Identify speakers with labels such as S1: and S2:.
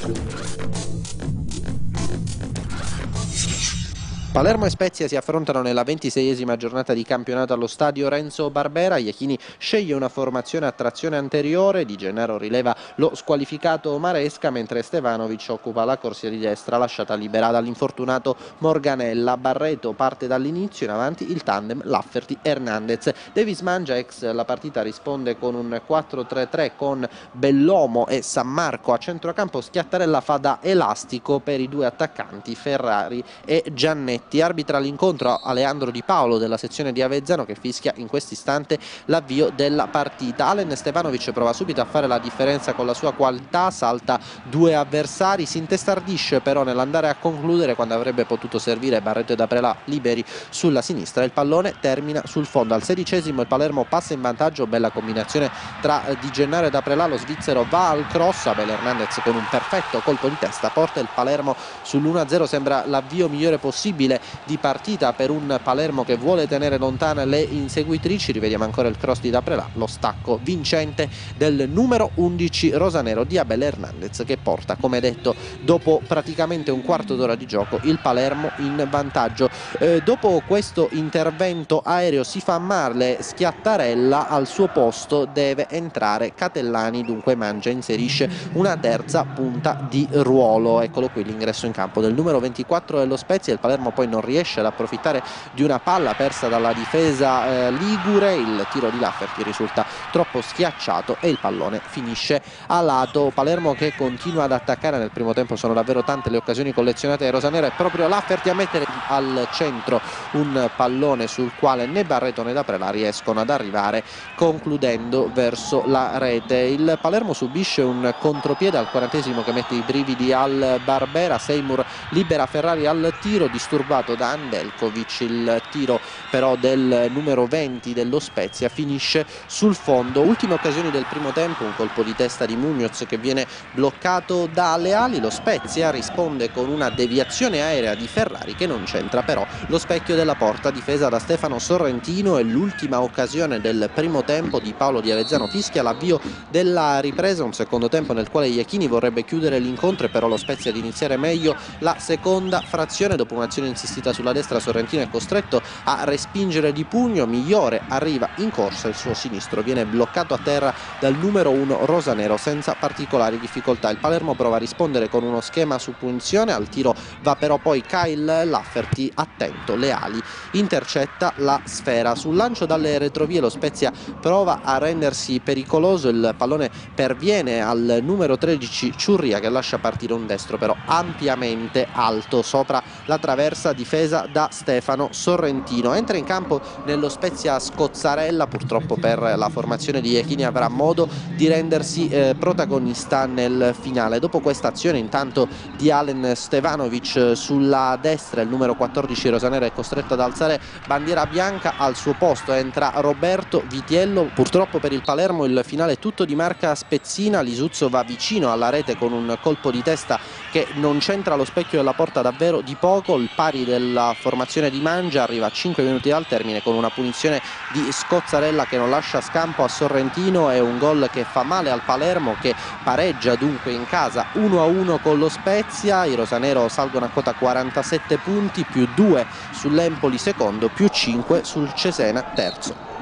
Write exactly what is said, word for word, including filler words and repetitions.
S1: Palermo e Spezia si affrontano nella ventiseiesima giornata di campionato allo stadio Renzo Barbera. Iachini sceglie una formazione a trazione anteriore, Di Gennaro rileva lo squalificato Maresca, mentre Stevanovic occupa la corsia di destra lasciata libera dall'infortunato Morganella. Barreto parte dall'inizio, in avanti il tandem Lafferty-Hernandez. Davis Mangia, ex la partita, risponde con un quattro tre tre con Bellomo e San Marco a centrocampo. Schiattarella fa da elastico per i due attaccanti Ferrari e Giannetti. Arbitra l'incontro Aleandro Di Paolo della sezione di Avezzano, che fischia in questo istante l'avvio della partita. Alen Stevanovic prova subito a fare la differenza con la sua qualità, salta due avversari, si intestardisce però nell'andare a concludere quando avrebbe potuto servire Barreto e Daprelà liberi sulla sinistra. Il pallone termina sul fondo. Al sedicesimo il Palermo passa in vantaggio, bella combinazione tra Di Gennaro e Daprelà, lo svizzero va al cross, Abel Hernandez con un perfetto colpo di testa porta il Palermo sull'uno a zero. Sembra l'avvio migliore possibile di partita per un Palermo che vuole tenere lontane le inseguitrici. Rivediamo ancora il cross di Daprelà, lo stacco vincente del numero undici rosanero di Abel Hernandez, che porta, come detto, dopo praticamente un quarto d'ora di gioco il Palermo in vantaggio. Eh, dopo questo intervento aereo si fa male Schiattarella, al suo posto deve entrare Catellani, dunque Mangia inserisce una terza punta di ruolo. Eccolo qui l'ingresso in campo del numero ventiquattro dello Spezia. Il Palermo poi non riesce ad approfittare di una palla persa dalla difesa eh, ligure, il tiro di Lafferty risulta troppo schiacciato e il pallone finisce a lato. Palermo che continua ad attaccare, nel primo tempo sono davvero tante le occasioni collezionate ai rosanero, è proprio Lafferty a mettere al centro un pallone sul quale né Barreto né Daprelà riescono ad arrivare, concludendo verso la rete. Il Palermo subisce un contropiede al quarantesimo che mette i brividi al Barbera. Seymour libera Ferrari al tiro, disturbato da Andelkovic. Il tiro però del numero venti dello Spezia finisce sul fondo. Ultime occasioni del primo tempo, un colpo di testa di Munoz che viene bloccato da Leali. Lo Spezia risponde con una deviazione aerea di Ferrari che non c'entra però lo specchio della porta, difesa da Stefano Sorrentino. E l'ultima occasione del primo tempo di Paolo Di Avezzano fischia l'avvio della ripresa, un secondo tempo nel quale Iachini vorrebbe chiudere l'incontro e però lo Spezia ad iniziare meglio la seconda frazione. Dopo un'azione insistita sulla destra, Sorrentino è costretto a respingere di pugno, Migliore arriva in corsa, il suo sinistro viene bloccato a terra dal numero uno rosanero senza particolari difficoltà. Il Palermo prova a rispondere con uno schema su punizione, al tiro va però poi Kyle Lafferty, attento, Leali intercetta la sfera. Sul lancio dalle retrovie lo Spezia prova a rendersi pericoloso, il pallone perviene al numero tredici Ciurria che lascia partire un destro però ampiamente alto sopra la traversa, difesa da Stefano Sorrentino. Entra in campo nello Spezia Scozzarella, purtroppo per la formazione di Iachini avrà modo di rendersi eh, protagonista nel finale. Dopo questa azione intanto di Alen Stevanovic sulla destra, il numero quattordici rosanero è costretto ad alzare bandiera bianca, al suo posto entra Roberto Vitiello. Purtroppo per il Palermo il finale è tutto di marca spezzina, Lisuzzo va vicino alla rete con un colpo di testa che non c'entra lo specchio della porta davvero di poco. Il pari della formazione di Mangia arriva a cinque minuti dal termine con una punizione di Scozzarella che non lascia scampo a Sorrentino e un gol che fa male al Palermo, che pareggia dunque in casa uno a uno con lo Spezia. I rosanero salgono a quota quarantasette punti, più due sull'Empoli secondo, più cinque sul Cesena terzo.